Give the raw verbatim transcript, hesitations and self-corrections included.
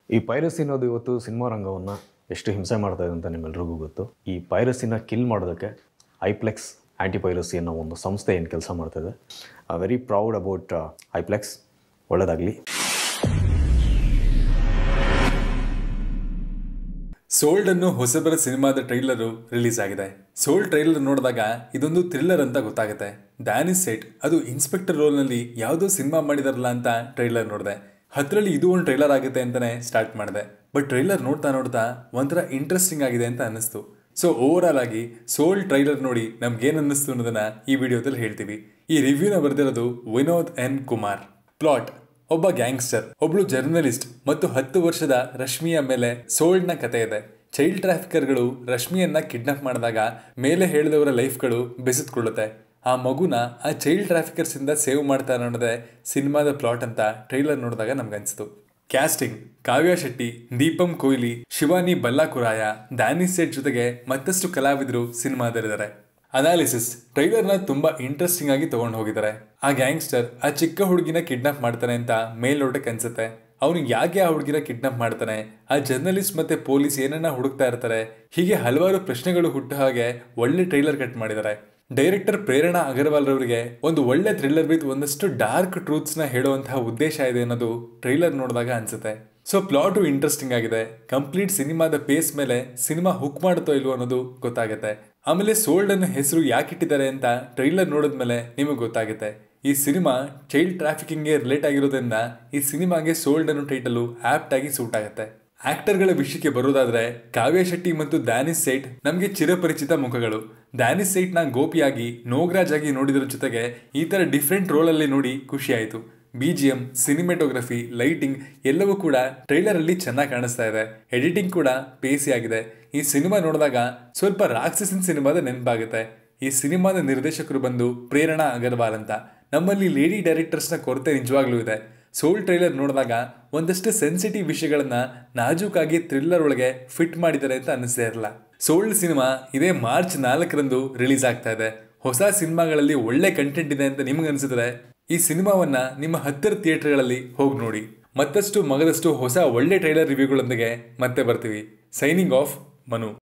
ಈ ಪೈರಸಿ ಅನ್ನೋದು ಇವತ್ತು ಸಿನಿಮಾ ರಂಗವನ್ನು ಎಷ್ಟು ಹಿಂಸೆ ಮಾಡ್ತಾ ಇದೆ ಅಂತ ನಿಮ್ಮೆಲ್ರಿಗೂ ಗೊತ್ತು. ಈ ಪೈರಸಿನ ಕಿಲ್ ಮಾಡೋದಕ್ಕೆ ಐಪ್ಲೆಕ್ಸ್ ಆ್ಯಂಟಿ ಪೈರಸಿ ಅನ್ನೋ ಒಂದು ಸಂಸ್ಥೆ ಏನು ಕೆಲಸ ಮಾಡ್ತಾಯಿದೆ. I very proud about Iplex. ಒಳ್ಳೆಯದಾಗಲಿ. ಸೋಲ್ಡ್ ಅನ್ನೋ ಹೊಸಬರ ಸಿನಿಮಾದ ಟ್ರೈಲರು ರಿಲೀಸ್ ಆಗಿದೆ. ಸೋಲ್ಡ್ ಟ್ರೈಲರ್ ನೋಡಿದಾಗ ಇದೊಂದು ಥ್ರಿಲ್ಲರ್ ಅಂತ ಗೊತ್ತಾಗುತ್ತೆ. ಡ್ಯಾನಿಶ್ ಸೈಟ್ ಅದು ಇನ್ಸ್ಪೆಕ್ಟರ್ ರೋಲ್ನಲ್ಲಿ ಯಾವುದೋ ಸಿನಿಮಾ ಮಾಡಿದಾರಲ್ಲ ಅಂತ ಟ್ರೈಲರ್ ನೋಡಿದೆ. ಹತ್ತರಲ್ಲಿ ಇದು ಒಂದು ಟ್ರೈಲರ್ ಆಗುತ್ತೆ ಅಂತಲೇ ಸ್ಟಾರ್ಟ್ ಮಾಡಿದೆ. ಬಟ್ ಟ್ರೈಲರ್ ನೋಡ್ತಾ ನೋಡ್ತಾ ಒಂಥರ ಇಂಟ್ರೆಸ್ಟಿಂಗ್ ಆಗಿದೆ ಅಂತ ಅನ್ನಿಸ್ತು. ಸೊ ಓವರ್ ಆಲ್ ಆಗಿ ಸೋಲ್ಡ್ ಟ್ರೈಲರ್ ನೋಡಿ ನಮ್ಗೇನು ಅನ್ನಿಸ್ತು ಅನ್ನೋದನ್ನ ಈ ವಿಡಿಯೋದಲ್ಲಿ ಹೇಳ್ತೀವಿ. ಈ ರಿವ್ಯೂನ ಬರೆದಿರೋದು ವಿನೋದ್ ಎನ್ ಕುಮಾರ್. ಪ್ಲಾಟ್: ಒಬ್ಬ ಗ್ಯಾಂಗ್ಸ್ಟರ್, ಒಬ್ಳು ಜರ್ನಲಿಸ್ಟ್ ಮತ್ತು ಹತ್ತು ವರ್ಷದ ರಶ್ಮಿಯ ಮೇಲೆ ಸೋಲ್ಡ್ನ ಕತೆ ಇದೆ. ಚೈಲ್ಡ್ ಟ್ರಾಫಿಕರ್ಗಳು ರಶ್ಮಿಯನ್ನ ಕಿಡ್ನಾಪ್ ಮಾಡಿದಾಗ ಮೇಲೆ ಹೇಳಿದವರ ಲೈಫ್ಗಳು ಬೆಸೆದುಕೊಳ್ಳುತ್ತೆ. ಆ ಮಗುನ ಆ ಚೈಲ್ಡ್ ಟ್ರಾಫಿಕರ್ಸ್ ಇಂದ ಸೇವ್ ಮಾಡ್ತಾ ಅನ್ನೋದೇ ಸಿನಿಮಾದ ಪ್ಲಾಟ್ ಅಂತ ಟ್ರೈಲರ್ ನೋಡಿದಾಗ ನಮ್ಗನ್ಸಿತು. ಕ್ಯಾಸ್ಟಿಂಗ್: ಕಾವ್ಯ ಶೆಟ್ಟಿ, ದೀಪಂ ಕೊಹ್ಲಿ, ಶಿವಾನಿ ಬಲ್ಲಾಕುರಾಯ, ಡ್ಯಾನಿಶ್ ಸೇಠ್ ಜೊತೆಗೆ ಮತ್ತಷ್ಟು ಕಲಾವಿದರು ಸಿನಿಮಾದಲ್ಲಿದ್ದಾರೆ. ಅನಾಲಿಸಿಸ್: ಟ್ರೈಲರ್ನ ತುಂಬಾ ಇಂಟ್ರೆಸ್ಟಿಂಗ್ ಆಗಿ ತಗೊಂಡು ಹೋಗಿದ್ದಾರೆ. ಆ ಗ್ಯಾಂಗ್ಸ್ಟರ್ ಆ ಚಿಕ್ಕ ಹುಡುಗಿನ ಕಿಡ್ನಾಪ್ ಮಾಡ್ತಾನೆ ಅಂತ ಮೇಲ್ನೋಟಕ್ಕೆ ಅನ್ಸುತ್ತೆ. ಅವನು ಯಾಕೆ ಆ ಹುಡುಗಿನ ಕಿಡ್ನಾಪ್ ಮಾಡ್ತಾನೆ, ಆ ಜರ್ನಲಿಸ್ಟ್ ಮತ್ತೆ ಪೊಲೀಸ್ ಏನನ್ನ ಹುಡುಕ್ತಾ ಇರ್ತಾರೆ, ಹೀಗೆ ಹಲವಾರು ಪ್ರಶ್ನೆಗಳು ಹುಟ್ಟು ಹಾಗೆ ಒಳ್ಳೆ ಟ್ರೈಲರ್ ಕಟ್ ಮಾಡಿದ್ದಾರೆ. ಡೈರೆಕ್ಟರ್ ಪ್ರೇರಣಾ ಅಗರ್ವಾಲ್ ರವರಿಗೆ ಒಂದು ಒಳ್ಳೆ ಥ್ರಿಲ್ಲರ್ ವಿತ್ ಒಂದಷ್ಟು ಡಾರ್ಕ್ ಟ್ರೂತ್ಸ್ ನ ಹೇಳುವಂತಹ ಉದ್ದೇಶ ಇದೆ ಅನ್ನೋದು ಟ್ರೈಲರ್ ನೋಡಿದಾಗ ಅನ್ಸುತ್ತೆ. ಸೊ ಪ್ಲಾಟು ಇಂಟ್ರೆಸ್ಟಿಂಗ್ ಆಗಿದೆ. ಕಂಪ್ಲೀಟ್ ಸಿನಿಮಾದ ಪೇಸ್ ಮೇಲೆ ಸಿನಿಮಾ ಹುಕ್ ಮಾಡುತ್ತೋ ಇಲ್ವೋ ಅನ್ನೋದು ಗೊತ್ತಾಗುತ್ತೆ. ಆಮೇಲೆ ಸೋಲ್ಡ್ ಅನ್ನೋ ಹೆಸರು ಯಾಕೆ ಇಟ್ಟಿದ್ದಾರೆ ಅಂತ ಟ್ರೈಲರ್ ನೋಡಿದ್ಮೇಲೆ ನಿಮಗೆ ಗೊತ್ತಾಗುತ್ತೆ. ಈ ಸಿನಿಮಾ ಚೈಲ್ಡ್ ಟ್ರಾಫಿಕಿಂಗ್ಗೆ ರಿಲೇಟ್ ಆಗಿರೋದ್ರಿಂದ ಈ ಸಿನಿಮಾಗೆ ಸೋಲ್ಡ್ ಅನ್ನೋ ಟೈಟಲು ಆಪ್ಟ್ ಆಗಿ ಸೂಟ್ ಆಗುತ್ತೆ. ಆಕ್ಟರ್ಗಳ ವಿಷಯಕ್ಕೆ ಬರೋದಾದ್ರೆ ಕಾವ್ಯ ಶೆಟ್ಟಿ ಮತ್ತು ಡ್ಯಾನಿಶ್ ಸೈಟ್ ನಮಗೆ ಚಿರಪರಿಚಿತ ಮುಖಗಳು. ಡ್ಯಾನಿಶ್ ಸೈಟ್ ನ ಗೋಪಿಯಾಗಿ, ನೋಗ್ರಾಜ್ ಆಗಿ ನೋಡಿದ್ರ ಜೊತೆಗೆ ಈ ತರ ಡಿಫ್ರೆಂಟ್ ರೋಲ್ ಅಲ್ಲಿ ನೋಡಿ ಖುಷಿ ಆಯ್ತು. ಬಿಜಿಎಂ, ಸಿನಿಮೆಟೋಗ್ರಫಿ, ಲೈಟಿಂಗ್ ಎಲ್ಲವೂ ಕೂಡ ಟ್ರೈಲರ್ ಅಲ್ಲಿ ಚೆನ್ನಾಗಿ ಕಾಣಿಸ್ತಾ ಇದೆ. ಎಡಿಟಿಂಗ್ ಕೂಡ ಪೇಸಿ ಆಗಿದೆ. ಈ ಸಿನಿಮಾ ನೋಡಿದಾಗ ಸ್ವಲ್ಪ ರಾಕ್ಷಸನ್ ಸಿನಿಮಾದ ನೆನಪಾಗುತ್ತೆ. ಈ ಸಿನಿಮಾದ ನಿರ್ದೇಶಕರು ಬಂದು ಪ್ರೇರಣಾ ಅಗರ್ವಾಲ್ ಅಂತ. ನಮ್ಮಲ್ಲಿ ಲೇಡಿ ಡೈರೆಕ್ಟರ್ಸ್ ನ ಕೊರತೆ ನಿಜವಾಗ್ಲೂ ಇದೆ. ಸೋಲ್ ಟ್ರೈಲರ್ ನೋಡಿದಾಗ ಒಂದಷ್ಟು ಸೆನ್ಸಿಟಿವ್ ವಿಷಯಗಳನ್ನ ನಾಜೂಕಾಗಿ ಥ್ರಿಲ್ಲರ್ ಒಳಗೆ ಫಿಟ್ ಮಾಡಿದ್ದಾರೆ ಅಂತ ಅನ್ನಿಸ್ತಾ ಇರಲ್ಲ. ಸೋಲ್ಡ್ ಸಿನಿಮಾ ಇದೇ ಮಾರ್ಚ್ ನಾಲ್ಕರಂದು ರಿಲೀಸ್ ಆಗ್ತಾ ಇದೆ. ಹೊಸ ಸಿನಿಮಾಗಳಲ್ಲಿ ಒಳ್ಳೆ ಕಂಟೆಂಟ್ ಇದೆ ಅಂತ ನಿಮ್ಗೆ ಅನ್ಸಿದ್ರೆ ಈ ಸಿನಿಮಾವನ್ನ ನಿಮ್ಮ ಹತ್ತಿರ ಥಿಯೇಟರ್ಗಳಲ್ಲಿ ಹೋಗಿ ನೋಡಿ. ಮತ್ತಷ್ಟು ಮಗದಷ್ಟು ಹೊಸ ಒಳ್ಳೆ ಟ್ರೈಲರ್ ರಿವ್ಯೂಗಳೊಂದಿಗೆ ಮತ್ತೆ ಬರ್ತೀವಿ. Signing off, Manu.